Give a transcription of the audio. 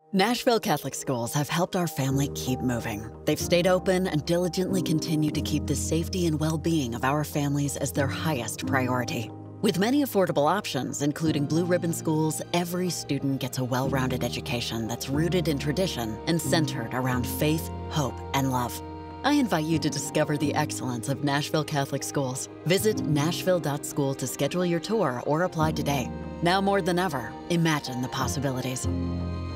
Nashville Catholic Schools have helped our family keep moving. They've stayed open and diligently continued to keep the safety and well-being of our families as their highest priority. With many affordable options, including Blue Ribbon schools, every student gets a well-rounded education that's rooted in tradition and centered around faith, hope, and love. I invite you to discover the excellence of Nashville Catholic Schools. Visit Nashville.School to schedule your tour or apply today. Now more than ever, imagine the possibilities.